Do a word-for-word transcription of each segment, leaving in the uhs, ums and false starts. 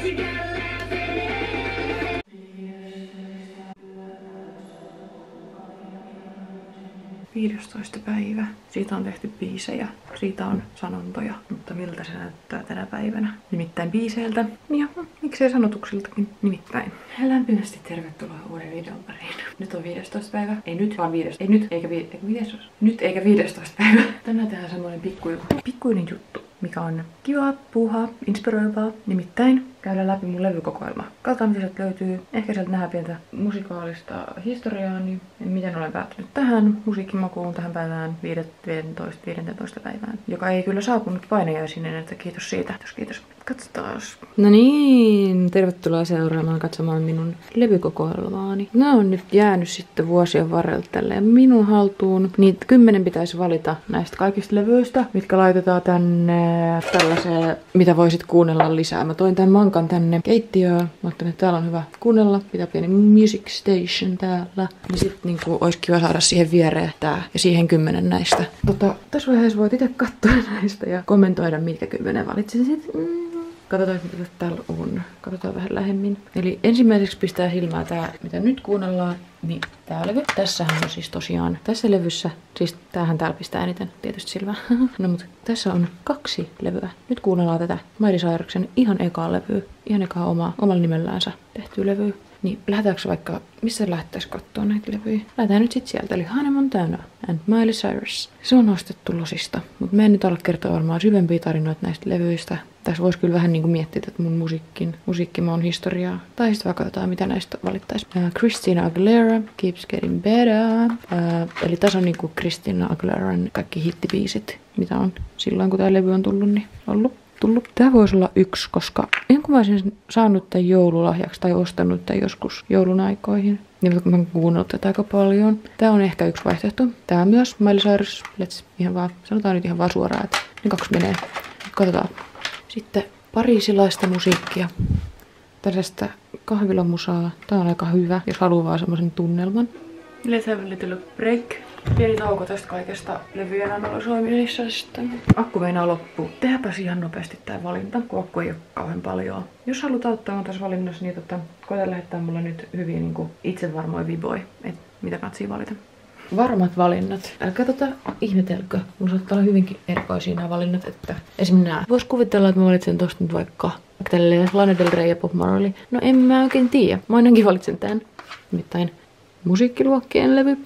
viidestoista päivä. Siitä on tehty biisejä, siitä on sanontoja, mutta miltä se näyttää tänä päivänä? Nimittäin biiseiltä ja miksei sanotuksiltakin nimittäin. Lämpimästi tervetuloa uuden videon pariin. Nyt on viidestoista päivä. Ei nyt, vaan viidestoista. Ei nyt, eikä, vi eikä viidestoista. Nyt eikä viidestoista päivä. Tänään tehdään semmoinen pikkuilu. pikkuinen juttu, mikä on kivaa, puuhaa, inspiroivaa. Nimittäin käydään läpi mun levykokoelma. Katsotaan, mitä sieltä löytyy. Ehkä sieltä nähdään pientä musikaalista historiaa, niin miten olen päättänyt tähän musiikkimakuun tähän päivään, viidentoista viidentoista päivään, joka ei kyllä saapunut painajaisiin, että kiitos siitä. Kiitos, kiitos. Katsotaan. No niin, tervetuloa seuraamaan katsomaan minun levykokoelmaani. Nämä on nyt jäänyt sitten vuosien varrella tälleen minun haltuun. Niitä kymmenen pitäisi valita näistä kaikista levyistä, mitkä laitetaan tänne tällaiseen, mitä voisit kuunnella lisää. Mä toin tämän mankan tänne keittiöön. Mä ajattelin, että täällä on hyvä kuunnella. Pitää pieni music station täällä. Niin sit niinku olisi kiva saada siihen viereen tää ja siihen kymmenen näistä. Tota, tässä vaiheessa voit itse katsoa näistä ja kommentoida, mitkä kymmenen valitsisit. Mm. Katsotaan, mitä täällä on. Katsotaan vähän lähemmin. Eli ensimmäiseksi pistää silmää tää, mitä nyt kuunnellaan. Niin tää levy. Tässähän on siis tosiaan, tässä levyssä, siis tämähän täällä pistää eniten tietysti silmää. No mut tässä on kaksi levyä. Nyt kuunnellaan tätä Miley Cyrusin ihan ekaa levyä. Ihan ekaa omaa, omalla nimelläänsä tehtyä levyä. Niin lähdetäänkö vaikka, missä lähdettäisiin katsoa näitä levyjä? Lähdetään nyt sit sieltä, eli Hannah Montana and Miley Cyrus. Se on ostettu losista, mutta mä en nyt ala kertoa varmaan syvempiä tarinoita näistä levyistä. Tässä voisi kyllä vähän niinku miettiä, että mun musiikkin, musiikkimaon historiaa. Tai sitten vaikka katsotaan, mitä näistä valittaisiin. Uh, Christina Aguilera, Keeps Getting Better. Uh, eli tässä on niinku Christina Aguileran kaikki hittibiisit, mitä on silloin, kun tää levy on tullut, niin ollut. Tullut. Tää voisi olla yksi, koska en kun mä olisin saanut tämän joululahjaksi tai ostanut tämän joskus joulun aikoihin. Niin mä oon kuunnellut tätä aika paljon. Tää on ehkä yksi vaihtoehto. Tää on myös Miley Cyrus. Let's ihan vaan, sanotaan nyt ihan vaan suoraan, että ne kaksi menee. Katsotaan. Sitten pariisilaista musiikkia. Tällaista kahvilamusaa. Tää on aika hyvä, jos haluaa vaan semmoisen tunnelman. Let's have a little break. Pieni tauko tästä kaikesta levyjen analysoimisessa sitten. Akku meinaa loppuu. Tehdäpäs ihan nopeasti tää valinta, kun akku ei ole kauhean paljon. Jos haluat auttaa tässä valinnassa, niin tota, koeta lähettää mulle nyt hyviä niinku itsevarmoja viboja, että mitä katsii valita. Varmat valinnat. Älkää tota ihmetelkö. Mulla saattaa olla hyvinkin erikoisia nämä valinnat, että esimerkiksi nää. Vois kuvitella, että mä valitsen tosta nyt vaikka tälleen Lana Del Rey ja Bob Marley. No en mä oikein tiedä. Mä ainakin valitsen tän. Nimittäin musiikkiluokkien levy.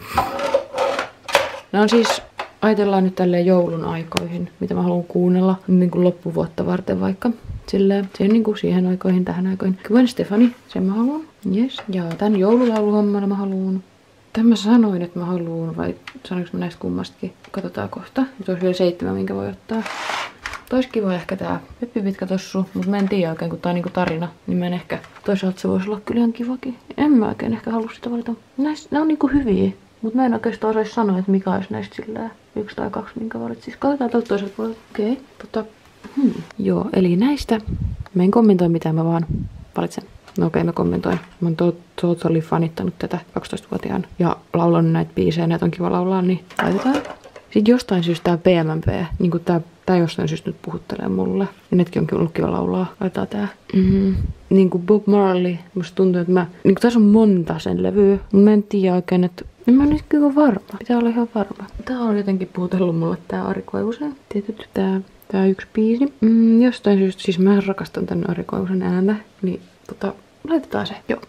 Nämä on siis, ajatellaan nyt tälleen joulun aikoihin, mitä mä haluan kuunnella niin kuin loppuvuotta varten vaikka. Silleen, siihen niin kuin siihen aikoihin, tähän aikoihin. Gwen Stefani, sen mä haluan. Yes. Ja tän joululauluhommana mä haluan. Tän mä sanoin, että mä haluan, vai sanoinko mä näistä kummastakin? Katsotaan kohta. Nyt olisi vielä seitsemän, minkä voi ottaa. Tois kiva ehkä tää Peppi Pitkä Tossu, mutta mä en tiedä oikein, kun tää on niinku tarina, niin mä en ehkä, toisaalta se voisi olla kyllä ihan kivakin. En mä oikein ehkä halua sitä valita. Näistä, nää on niinku hyviä, mutta mä en oikeastaan osaisi sanoa, että mikä olisi näistä sillä yksi tai kaksi, minkä valitsis. Katsotaan tältä toiselta puolelta. Okei, okay, tota, hmm. Joo, eli näistä mä en kommentoi mitään, mä vaan valitsen. No okei, okay, mä kommentoin. Mä oon to totally fanittanut tätä kaksitoistavuotiaan ja laulanut näitä biisejä, näitä on kiva laulaa, niin laitetaan. Sitten jostain syystä tää P M M P, niinku tää, tää jostain syystä nyt puhuttelee mulle. Ja netkin onkin ollut kiva laulaa. Laitetaan tää. Mm-hmm. Niinku Bob Marley, musta tuntuu, että mä, niinku tässä on monta sen levyä, mutta mä en tiedä oikein, että en mä nyt kyllä varma. Pitää olla ihan varma. Tää on jotenkin puhutellut mulle tää Ari Koivusen. Tietysti tää, tää yksi biisi. Mm, jostain syystä, siis mä rakastan tän Ari Koivusen ääntä, niin tota, laitetaan se. Joo.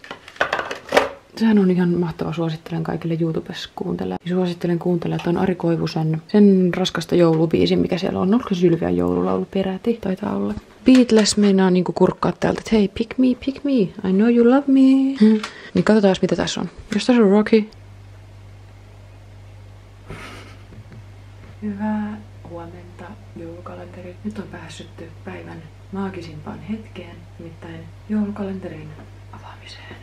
Sehän on ihan mahtava, suosittelen kaikille YouTubessa kuuntelemaan. Suosittelen kuuntelemaan ton Ari Koivusen, sen raskasta joulubiisin, mikä siellä on. Onko se Sylvian joululaulu peräti? Taitaa olla. Beatles meinaa niinku kurkkaa täältä, että hei, pick me, pick me, I know you love me. Hmm. Niin katsotaan, mitä tässä on. Jos tässä on Rocky. Hyvää huomenta, joulukalenteri. Nyt on päässyt päivän maagisimpaan hetkeen, nimittäin joulukalenterin avaamiseen.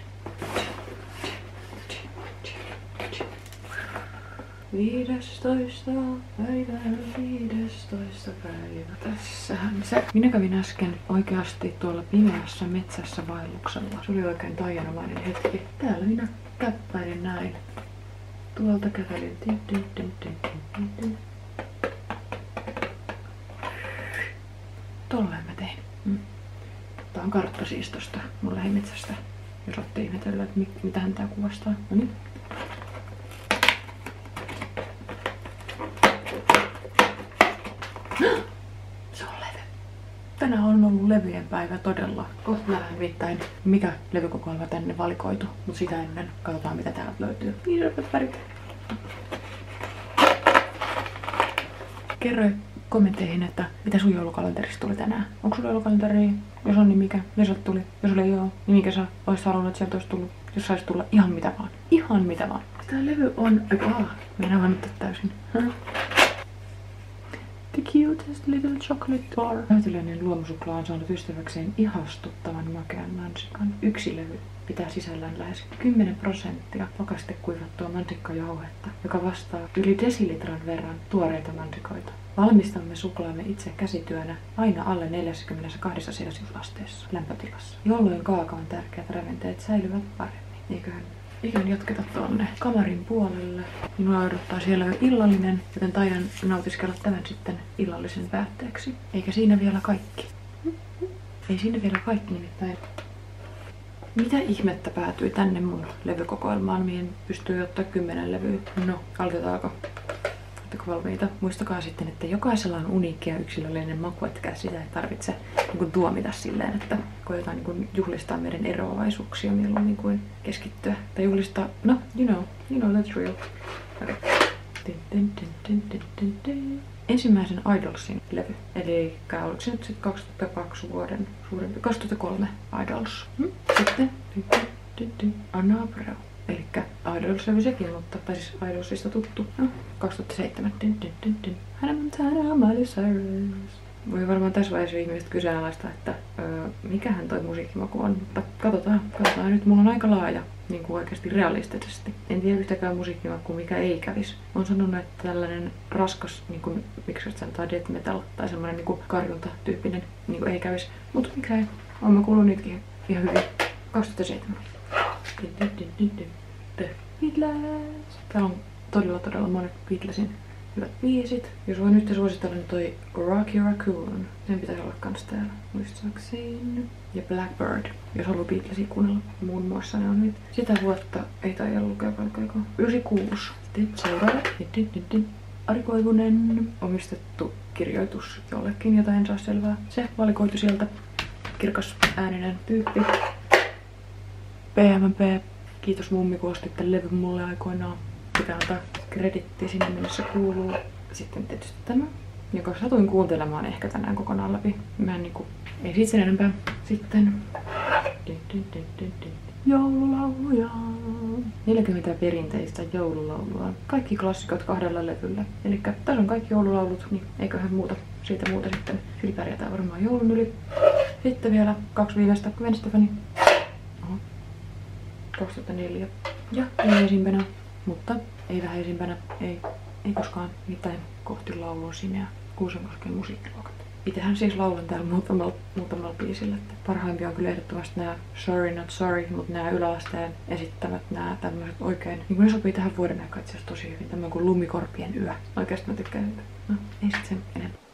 Viidestoista päivä, viidestoista päivä. Tässähän se. Minä kävin äsken oikeasti tuolla pimeässä metsässä vaelluksella. Se oli oikein taianomainen hetki. Täällä minä käppäilin näin. Tuolta kävelin. Tolleen mä tein. Mm. Tää on kartta siis tosta mun lähimetsästä. Jos ootte ihmetellyt, että mit, mitähän tää kuvastaa. No niin. Se on levy. Tänään on ollut levyjen päivä todella. Kohta nähdään nimittäin, mikä levykokoelma tänne valikoitu. Mut sitä ennen katsotaan mitä täältä löytyy. Niin röpöt värit. Kerro kommentteihin, että mitä sun joulukalenterista tuli tänään. Onko sulla joulukalenteri? Jos on, niin mikä? Jos sieltä tuli. Jos ei oo, niin mikä sä ois halunnut, että sieltä olisi tullut? Jos saisi tulla ihan mitä vaan. Ihan mitä vaan. Tää levy on... Ah, minä vaan nyt täysin. Huh? The cutest little chocolate bar. Näytelijäinen luomusuklaa on saanut ystäväkseen ihastuttavan makean mansikan. Yksi levy pitää sisällään lähes kymmenen prosenttia pakastekuivattua mansikkajauhetta, joka vastaa yli desilitran verran tuoreita mansikoita. Valmistamme suklaamme itse käsityönä aina alle neljäkymmentäkaksi celsiusasteessa lämpötilassa, jolloin kaakaon tärkeät ravinteet säilyvät paremmin. Eiköhän, eiköhän jatketa tuonne kamarin puolelle. Minua odottaa siellä jo illallinen, joten taidan nautiskella tämän sitten illallisen päätteeksi. Eikä siinä vielä kaikki. Ei siinä vielä kaikki nimittäin. Mitä ihmettä päätyi tänne mun levykokoelmaan, mihin pystyy ottaa kymmenen levyä? No, aloitetaanko? Oletteko valmiita? Muistakaa sitten, että jokaisella on uniikki ja yksilöllinen maku, että sitä ei tarvitse niin kuin, tuomita silleen, että koetaan niin kuin, juhlistaa meidän eroavaisuuksia mieluummin kuin keskittyä. Tai juhlistaa, no, you know, you know that's real. Okay. Ensimmäisen Idolsin levy, eli oliko se nyt sitten kaksituhattakaksi vuoden suurempi, kaksituhattakolme Idols. Hmm? Sitten Anna Abreu. Elikkä Idols-levy sekin, mutta tai siis Idolsista tuttu. No, kaksituhattaseitsemän. Hannah Montana, Miley Cyrus. Voi varmaan tässä vaiheessa ihmiset kyseenalaista, että öö, mikähän toi musiikkimaku on, mutta katsotaan, katsotaan nyt. Mulla on aika laaja, niin kuin oikeasti realistisesti. En tiedä yhtäkään musiikkimakua, mikä ei kävis. Olen sanonut, että tällainen raskas, niin kuin, miksi sanotaan death metal, tai semmoinen niin kuin karjunta-tyyppinen, niin kuin ei kävis. Mutta miksei, oon mä kuullut niitäkin ihan hyvin. kaksituhattaseitsemän. The Beatles. Täällä on todella todella monet Beatlesin hyvät biisit. Jos voi nyt suositella, niin toi Rocky Raccoon. Sen pitäisi olla kans täällä, muistaakseni. Ja Blackbird, jos haluaa Beatlesia kuunnella. Muun muassa ne on nyt. Sitä vuotta ei taida lukea palkkaiko. yhdeksänkymmentäkuusi. Seuraava. Ari Koivunen. Omistettu kirjoitus jollekin, jota en saa selvää. Se valikoitu sieltä. Kirkas ääninen tyyppi. P M P. Kiitos mummi, kun ostit tän levyn mulle aikoinaan. Pitää antaa kreditti sinne, missä kuuluu. Sitten tietysti tämä, joka satuin kuuntelemaan ehkä tänään kokonaan läpi. Mä en niinku, ei siitä sen enempää. Sitten joululauluja. neljäkymmentä perinteistä joululaulua. Kaikki klassikot kahdella levyllä. Elikkä tässä on kaikki joululaulut, niin eiköhän muuta siitä muuta sitten. Sillä pärjätään varmaan joulun yli. Sitten vielä kaksi viimeistä. Gwen Stefani. kaksituhattaneljä. Ja vähäisimpänä, mutta ei vähäisimpänä, ei, ei koskaan mitään kohti laulun sineä. Kuusankosken musiikkiluokat. Itsehän siis laulan täällä muutamalla, muutamalla biisillä. Että parhaimpia on kyllä ehdottomasti nämä Sorry Not Sorry, mutta nämä yläasteen esittämät nämä tämmöiset oikein. Niin ne sopii tähän vuoden aikaan itse asiassa tosi hyvin. Tämmöinen kuin Lumikorpien yö. Oikeasti mä tykkään sitä. No, ei sit sen enempää.